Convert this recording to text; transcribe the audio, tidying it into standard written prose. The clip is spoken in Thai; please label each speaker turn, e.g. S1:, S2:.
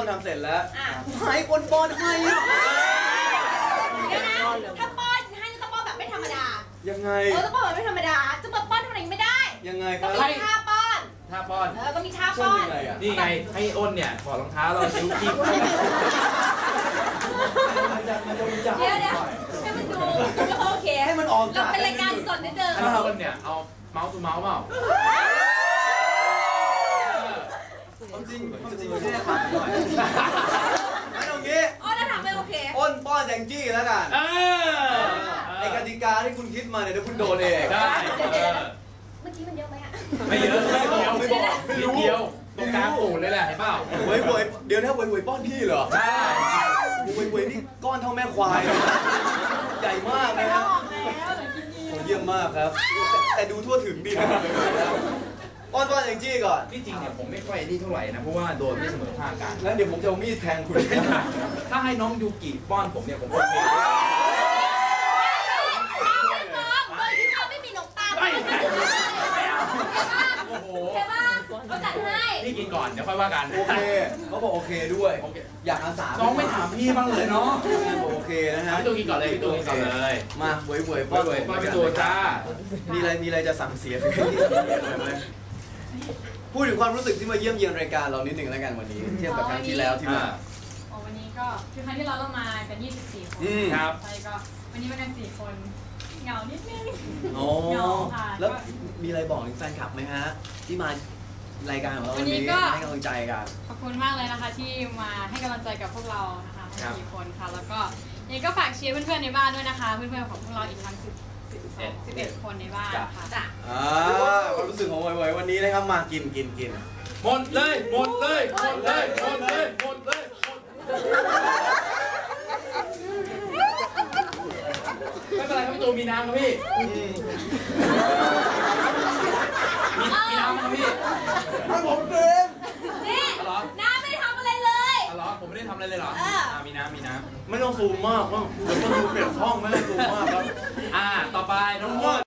S1: อนทำเสร็จแล้วให้คนป้อนให้อะ
S2: เดี๋ยวนะถ้าป้อนให้ต้องป้อนแบบไม่ธรรมดา
S1: ยังไง
S2: ต้องป้อนแบบไม่ธรรมดาจะมาป้อนอะไรไม่ได้
S1: ยังไงครับ
S2: ต้องมีท่าป้อนต้องมีท่าป้อน
S3: นี่ไงให้อ้นเนี่ยถอดรองเท้าเรานิ้วกิ้ง
S2: เดี๋ยวให้มันดูโอเค
S1: ให้มันออก
S2: เราเป็นรายการสดนิดเดิม
S3: ให้อ้นเนี่ยเอาเมาส์ทูเมาส์เปล่า
S1: จริงไม่ได้ทำหน่อยงั้นตรงนี้
S2: อ้นจะทำไม่โอเค
S1: อ้นป้อนแจงจี้แล้วกันไอกติกาที่คุณคิดมาเนี่ยเดี๋ยวคุณโดนเอง
S3: ได้
S2: เมื่อกี้มันเยอะไหม
S3: ไม่เยอะไม่บอกไม่รู้เดียวตรงกลางปูนเลยแหละเห็นเปล่า
S1: เว้ยเดี๋ยวถ้าเว้ยป้อนพี่เหรอ
S3: ใช่
S1: เว้ยนี่ก้อนเท่าแม่ควายใหญ่มากนะฮะเยี่ยมมากครับแต่ดูทั่วถึงดีนะป้อนแจงจี้ก่อน
S3: ที่จริงเนี่ยผมไม่ค่อยนี่เท่าไหร่นะเพราะว่าโดนไม่เสมอภาคกัน
S1: งั้นเดี๋ยวผมจะเอามีดแทงคุณ
S3: ถ้าให้น้องยูกิป้อนผมเนี่ยผมโอเค
S2: ใช่ป่ะเขาจัดให้
S3: พี่กินก่อนเดี๋ยวค่อยว่ากัน
S1: โอเคเขาบอกโอเคด้วยอยากอาสา
S3: น้องไม่ถามพี่บ้างเลยเนาะ
S1: โอเคนะฮะ
S3: พี่ตัวกินก่อนเลยพี่ตัวกินก่อนเลย
S1: มาเว้ยป้อน
S3: พี่ตัวจ้า
S1: มีอะไรจะสั่งเสียไหมพูดถึงความรู้สึกที่มาเยี่ยมเยียนรายการเรานิดหนึ่งแล้วกันวันนี้เทียบกับครั้งที่แล้วที่มา
S4: วันนี้ก็คือครั้งที่เรามากัน24 คน
S3: ครับ
S4: ใช่ก็วันนี้มากัน4 คนเหงานิดนึง
S1: เหงาค่ะแล้วมีอะไรบอกถึงแฟนคลับไหมฮะที่มารายการของเราวันนี้ให้กำลังใจกัน
S4: ขอบคุณมากเลยนะคะที่มาให้กำลังใจกับพวกเรานะคะทั้ง4 คนค่ะแล้วก็ยังก็ฝากเชียร์เพื่อนๆในบ้านด้วยนะคะเพื่อนๆของพวกเราอีกทั้ง11 คนในบ้านค่ะ
S1: ความรู้สึกของเว้ยวันนี้นะครับมากิน
S3: หมดเลยไม่เป็นไรครับพี่ตูมีน้ำครับพี่มีน้ำครับพี่
S1: ให้ผมเต็ม
S2: นี่น้ำไม่ได้ทำอะไรเลย
S3: เหรอผมไม่ได้ทำอะไรเลยเหรอมีน้ำ
S1: ไม่ต้องซูมมากเดี๋ยวก็ดูเปลี่ยนช่องไม่ต้องซูมมากครับ
S3: ต่อไปน้องม่อน